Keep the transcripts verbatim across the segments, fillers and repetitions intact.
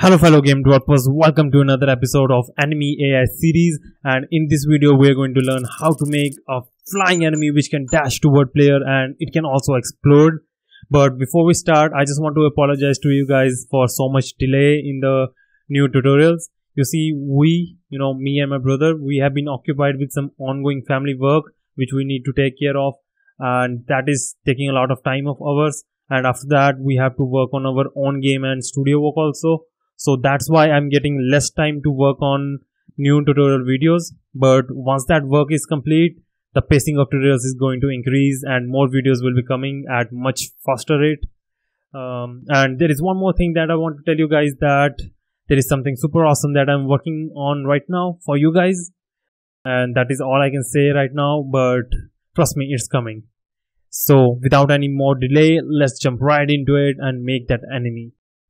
Hello fellow game developers, welcome to another episode of Enemy A I series, and in this video we are going to learn how to make a flying enemy which can dash toward player and it can also explode. But before we start, I just want to apologize to you guys for so much delay in the new tutorials. You see, we, you know, me and my brother, we have been occupied with some ongoing family work which we need to take care of, and that is taking a lot of time of ours, and after that we have to work on our own game and studio work also. So that's why I'm getting less time to work on new tutorial videos. But once that work is complete, the pacing of tutorials is going to increase and more videos will be coming at much faster rate. Um, and there is one more thing that I want to tell you guys, that there is something super awesome that I'm working on right now for you guys. And that is all I can say right now, but trust me, it's coming. So without any more delay, let's jump right into it and make that enemy.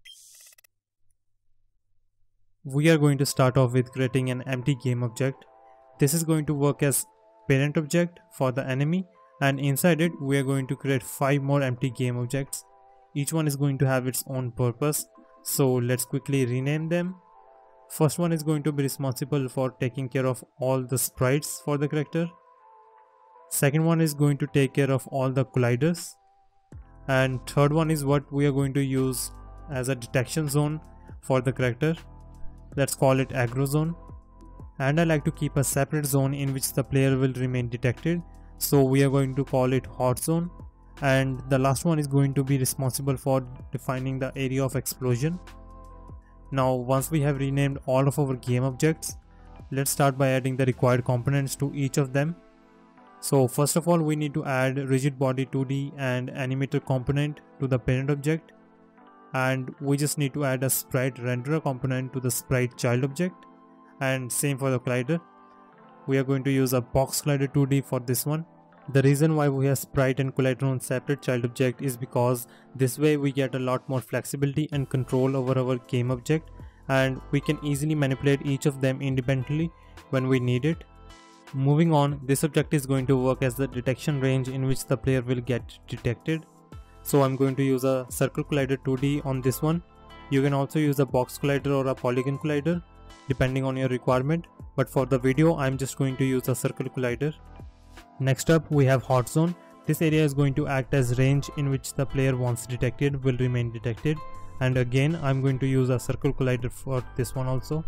We are going to start off with creating an empty game object. This is going to work as parent object for the enemy, and inside it we are going to create five more empty game objects. Each one is going to have its own purpose, so let's quickly rename them. First one is going to be responsible for taking care of all the sprites for the character. Second one is going to take care of all the colliders, and third one is what we are going to use as a detection zone for the character. Let's call it aggro zone, and I like to keep a separate zone in which the player will remain detected, so we are going to call it hot zone. And the last one is going to be responsible for defining the area of explosion. Now once we have renamed all of our game objects, let's start by adding the required components to each of them. So first of all, we need to add rigid body two D and animator component to the parent object, and we just need to add a sprite renderer component to the sprite child object, and same for the collider. We are going to use a box collider two D for this one. The reason why we have sprite and collider on separate child object is because this way we get a lot more flexibility and control over our game object, and we can easily manipulate each of them independently when we need it. Moving on, this object is going to work as the detection range in which the player will get detected. So I'm going to use a circle collider two D on this one. You can also use a box collider or a polygon collider depending on your requirement, but for the video I'm just going to use a circle collider. Next up we have hot zone. This area is going to act as range in which the player once detected will remain detected, and again I'm going to use a circle collider for this one also.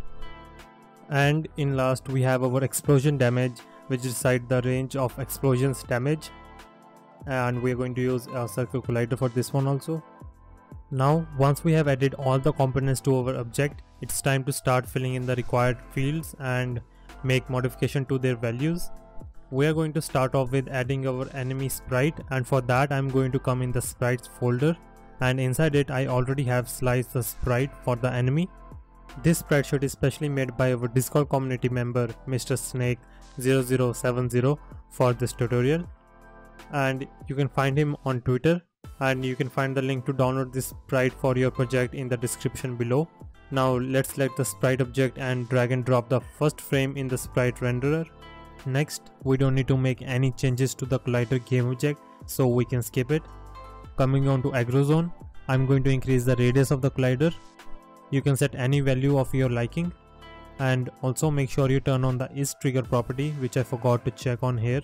And in last we have our explosion damage, which decides the range of explosions damage, and we are going to use a circle collider for this one also. Now once we have added all the components to our object, it's time to start filling in the required fields and make modification to their values. We are going to start off with adding our enemy sprite, and for that I'm going to come in the sprites folder, and inside it I already have sliced the sprite for the enemy. This sprite sheet is specially made by our Discord community member Mister Snake zero zero seven zero for this tutorial, and you can find him on Twitter, and you can find the link to download this sprite for your project in the description below. Now let's select the sprite object and drag and drop the first frame in the sprite renderer. Next, we don't need to make any changes to the collider game object, so we can skip it. Coming on to aggro zone, I'm going to increase the radius of the collider. You can set any value of your liking, and also make sure you turn on the is trigger property, which I forgot to check on here.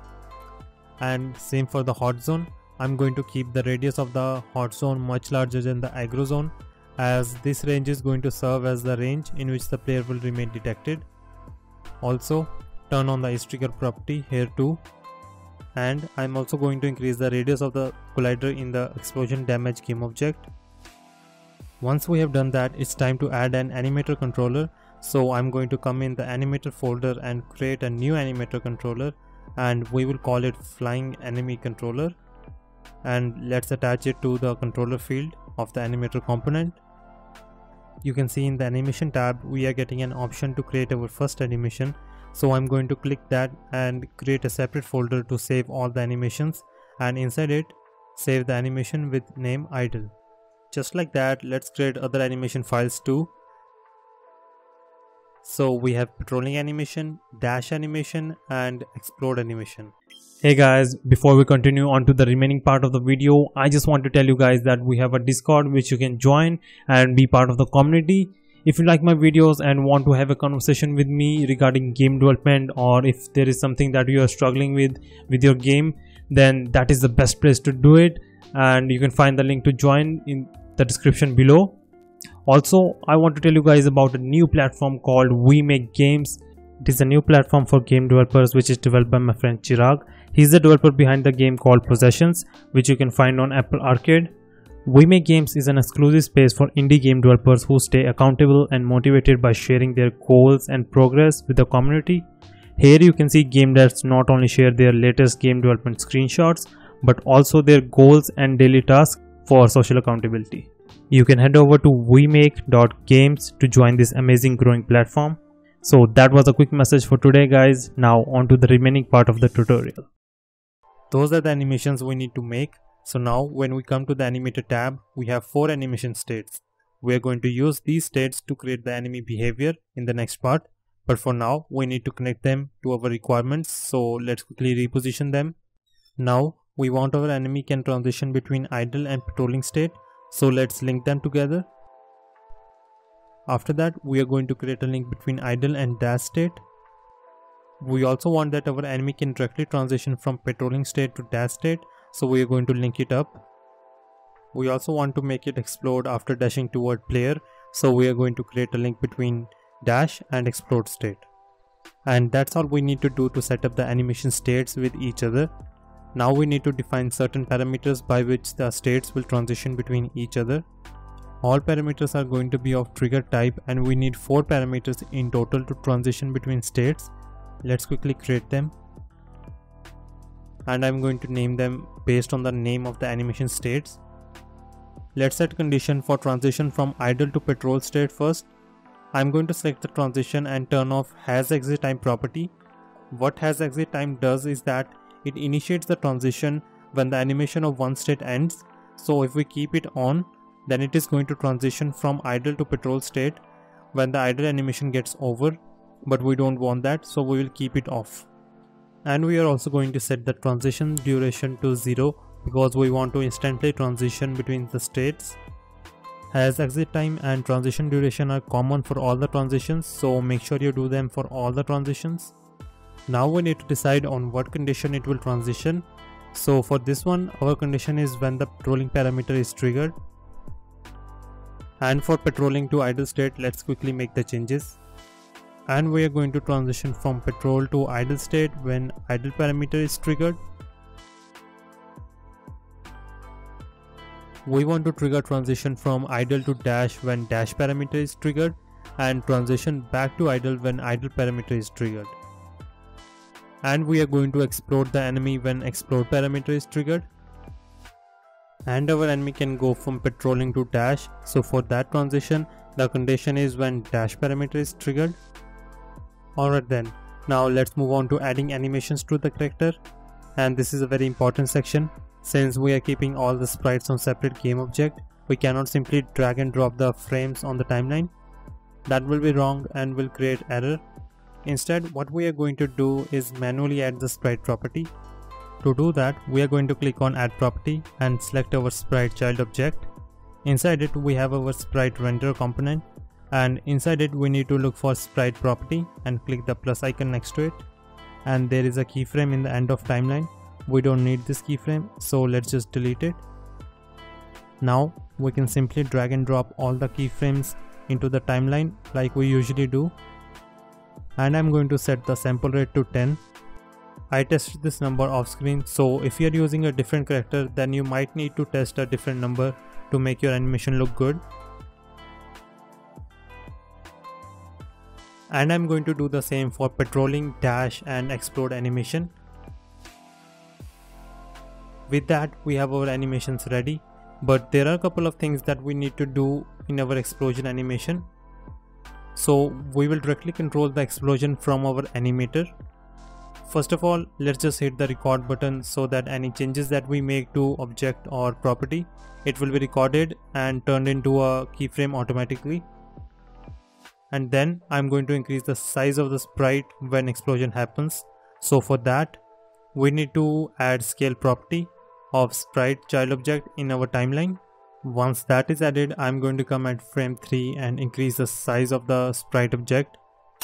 And same for the hot zone. I'm going to keep the radius of the hot zone much larger than the aggro zone, as this range is going to serve as the range in which the player will remain detected. Also turn on the is trigger property here too, and I'm also going to increase the radius of the collider in the explosion damage game object. Once we have done that, it's time to add an animator controller, so I'm going to come in the animator folder and create a new animator controller, and we will call it flying enemy controller, and let's attach it to the controller field of the animator component. You can see in the animation tab we are getting an option to create our first animation, so I'm going to click that and create a separate folder to save all the animations, and inside it save the animation with name idle. Just like that, let's create other animation files too. So we have patrolling animation, dash animation, and explode animation. Hey guys, before we continue on to the remaining part of the video, I just want to tell you guys that we have a Discord which you can join and be part of the community. If you like my videos and want to have a conversation with me regarding game development, or if there is something that you are struggling with with your game, then that is the best place to do it, and you can find the link to join in the description below. Also, I want to tell you guys about a new platform called Wemake Games. It is a new platform for game developers which is developed by my friend Chirag. He's the developer behind the game called Possessions, which you can find on Apple Arcade. Wemake Games is an exclusive space for indie game developers who stay accountable and motivated by sharing their goals and progress with the community. Here you can see game devs not only share their latest game development screenshots, but also their goals and daily tasks for social accountability. You can head over to wemake dot games to join this amazing growing platform. So that was a quick message for today guys. Now on to the remaining part of the tutorial. Those are the animations we need to make. So now when we come to the animator tab, we have four animation states. We are going to use these states to create the enemy behavior in the next part. But for now, we need to connect them to our requirements. So let's quickly reposition them. Now we want our enemy can transition between idle and patrolling state. So let's link them together. After that, we are going to create a link between idle and dash state. We also want that our enemy can directly transition from patrolling state to dash state, so we are going to link it up. We also want to make it explode after dashing toward player, so we are going to create a link between dash and explode state. And that's all we need to do to set up the animation states with each other. Now we need to define certain parameters by which the states will transition between each other. All parameters are going to be of trigger type, and we need four parameters in total to transition between states. Let's quickly create them, and I'm going to name them based on the name of the animation states. Let's set condition for transition from idle to patrol state first. I'm going to select the transition and turn off has exit time property. What has exit time does is that it initiates the transition when the animation of one state ends. So if we keep it on, then it is going to transition from idle to patrol state when the idle animation gets over, but we don't want that, so we will keep it off. And we are also going to set the transition duration to zero because we want to instantly transition between the states. Has exit time and transition duration are common for all the transitions, so make sure you do them for all the transitions. Now we need to decide on what condition it will transition. So for this one, our condition is when the patrolling parameter is triggered. And for patrolling to idle state, let's quickly make the changes. And we are going to transition from patrol to idle state when idle parameter is triggered. We want to trigger transition from idle to dash when dash parameter is triggered, and transition back to idle when idle parameter is triggered. And we are going to explode the enemy when explode parameter is triggered. And our enemy can go from patrolling to dash, so for that transition the condition is when dash parameter is triggered. Alright then, now let's move on to adding animations to the character, and this is a very important section. Since we are keeping all the sprites on separate game object, we cannot simply drag and drop the frames on the timeline. That will be wrong and will create error. Instead, what we are going to do is manually add the sprite property. To do that, we are going to click on add property and select our sprite child object. Inside it we have our sprite render component, and inside it we need to look for sprite property and click the plus icon next to it. And there is a keyframe in the end of timeline. We don't need this keyframe, so let's just delete it. Now we can simply drag and drop all the keyframes into the timeline like we usually do. And I'm going to set the sample rate to ten. I tested this number off screen, so if you are using a different character, then you might need to test a different number to make your animation look good. And I'm going to do the same for patrolling, dash and explode animation. With that, we have our animations ready, but there are a couple of things that we need to do in our explosion animation. So we will directly control the explosion from our animator. First of all, let's just hit the record button so that any changes that we make to object or property, it will be recorded and turned into a keyframe automatically. And then I'm going to increase the size of the sprite when explosion happens. So for that, we need to add scale property of sprite child object in our timeline. Once that is added, I'm going to come at frame three and increase the size of the sprite object.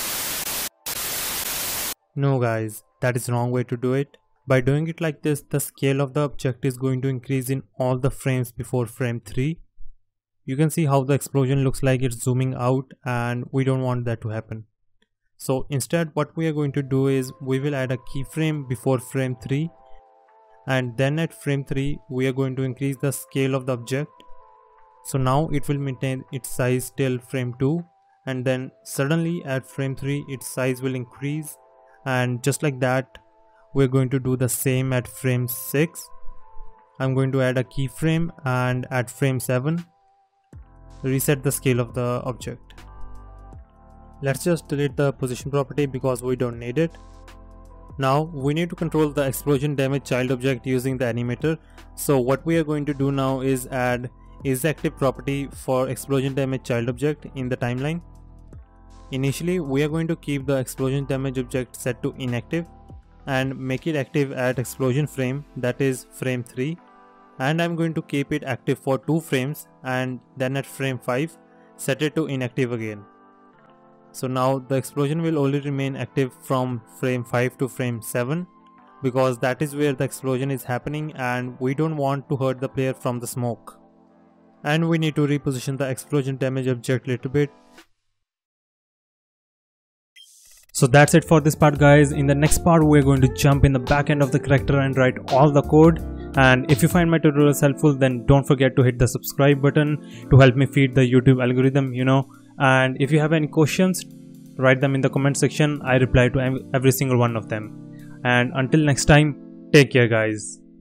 No guys, that is wrong way to do it. By doing it like this, the scale of the object is going to increase in all the frames before frame three. You can see how the explosion looks like it's zooming out, and we don't want that to happen. So instead what we are going to do is we will add a keyframe before frame three, and then at frame three we are going to increase the scale of the object. So now it will maintain its size till frame two, and then suddenly at frame three its size will increase, and just like that we're going to do the same at frame six. I'm going to add a keyframe, and at frame seven reset the scale of the object. Let's just delete the position property because we don't need it. Now we need to control the explosion damage child object using the animator. So what we are going to do now is add isActive property for explosion damage child object in the timeline. Initially we are going to keep the explosion damage object set to inactive and make it active at explosion frame, that is frame three, and I'm going to keep it active for two frames, and then at frame five set it to inactive again. So now the explosion will only remain active from frame five to frame seven, because that is where the explosion is happening and we don't want to hurt the player from the smoke. And we need to reposition the explosion damage object a little bit. So that's it for this part guys. In the next part we're going to jump in the back end of the character and write all the code. And if you find my tutorials helpful, then don't forget to hit the subscribe button to help me feed the YouTube algorithm, you know. And if you have any questions, write them in the comment section. I reply to every single one of them. And until next time, take care guys.